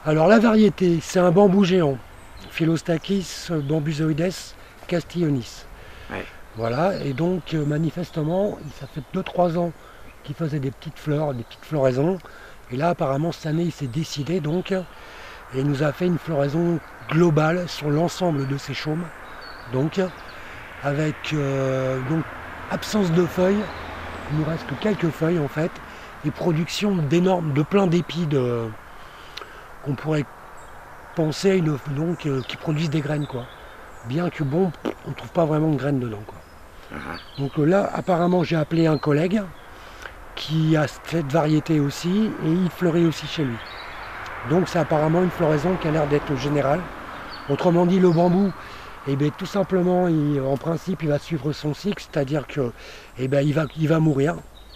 Alors la variété, c'est un bambou géant, Philostachys bambusoides castillionis. Ouais. Voilà, et donc manifestement, ça fait 2-3 ans qu'il faisait des petites fleurs, des petites floraisons. Et là, apparemment, cette année, il s'est décidé donc, et il nous a fait une floraison globale sur l'ensemble de ses chaumes. Donc, avec donc, absence de feuilles, il nous reste que quelques feuilles en fait, et production d'énormes, de plein d'épis qu'on pourrait penser à qui produisent des graines quoi. Bien que bon, on ne trouve pas vraiment de graines dedans quoi. Donc là, apparemment, j'ai appelé un collègue qui a cette variété aussi, et il fleurit aussi chez lui. Donc c'est apparemment une floraison qui a l'air d'être générale. Autrement dit, le bambou, eh bien, tout simplement, en principe, il va suivre son cycle, c'est-à-dire que, eh bien, il va mourir.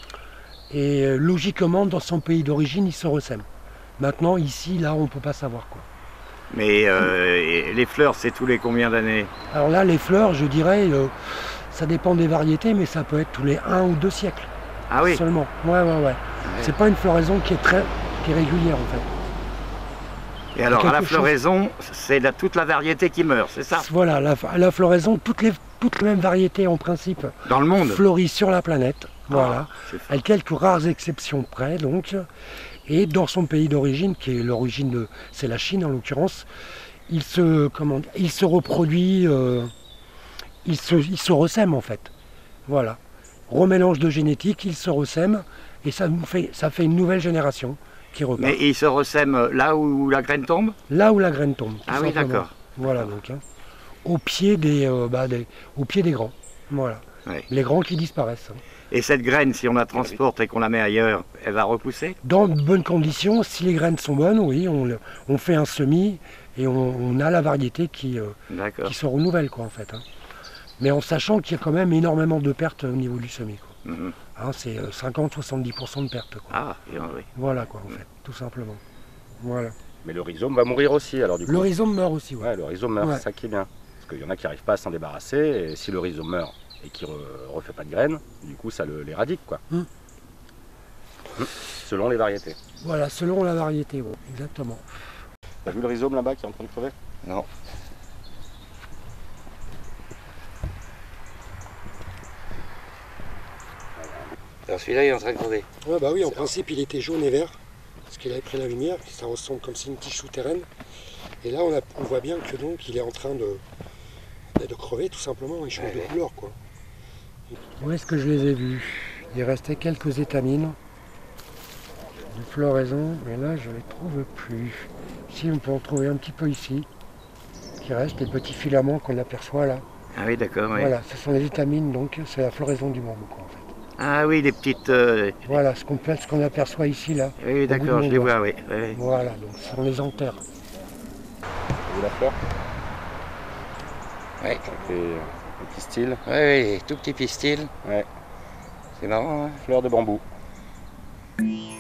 Et logiquement, dans son pays d'origine, il se ressème. Maintenant, ici, là, on ne peut pas savoir quoi. Mais les fleurs, c'est tous les combien d'années? Alors là, les fleurs, je dirais, ça dépend des variétés, mais ça peut être tous les 1 ou 2 siècles. Ah oui. Seulement. Ouais. C'est pas une floraison qui est régulière en fait. Et alors, à la floraison, c'est toute la variété qui meurt, c'est ça? Voilà, à la floraison, toutes les mêmes variétés en principe dans le monde fleurissent sur la planète. Voilà. À quelques rares exceptions près, donc. Et dans son pays d'origine, qui est l'origine c'est la Chine en l'occurrence, il se reproduit, il se ressème en fait. Voilà. Remélange de génétique, il se ressème et ça fait une nouvelle génération qui repart. Mais il se ressème là où la graine tombe? Là où la graine tombe. Ah oui, d'accord. Voilà donc. Au pied des grands. Voilà. Ouais. Les grands qui disparaissent. Et cette graine, si on la transporte et qu'on la met ailleurs, elle va repousser? Dans de bonnes conditions, si les graines sont bonnes, oui, on fait un semis et on a la variété qui se renouvelle quoi en fait. Mais en sachant qu'il y a quand même énormément de pertes au niveau du semis. C'est 50-70% de pertes. Quoi. Ah, oui. Voilà quoi en fait, tout simplement. Voilà. Mais le rhizome va mourir aussi alors du coup. Le rhizome meurt aussi, ouais. Le rhizome meurt, c'est ça qui est bien. Parce qu'il y en a qui n'arrivent pas à s'en débarrasser, et si le rhizome meurt et qu'il ne refait pas de graines, du coup ça l'éradique quoi. Selon les variétés. Voilà, selon la variété, ouais, exactement. T'as vu le rhizome là-bas qui est en train de crever? Non. Alors celui-là il est en train de crever. Ouais, bah oui, en principe il était jaune et vert, parce qu'il avait pris la lumière, ça ressemble comme si une tige souterraine. Et là on voit bien que donc il est en train de crever tout simplement, il change de couleur quoi. Où est-ce que je les ai vus? Il restait quelques étamines de floraison, mais là je ne les trouve plus. Si on peut en trouver un petit peu ici, qui reste des petits filaments qu'on aperçoit là. Ah oui, d'accord. Oui. Voilà, ce sont les étamines, donc c'est la floraison du bambou quoi en fait. Ah oui, les petites... Voilà, ce qu'on aperçoit ici là. Oui, d'accord, je les vois, oui. Voilà, donc ce sont les anthères. Vous la fleur? Oui. Un pistil. Oui, tout petit pistil. Ouais. C'est marrant, hein? Fleur de bambou.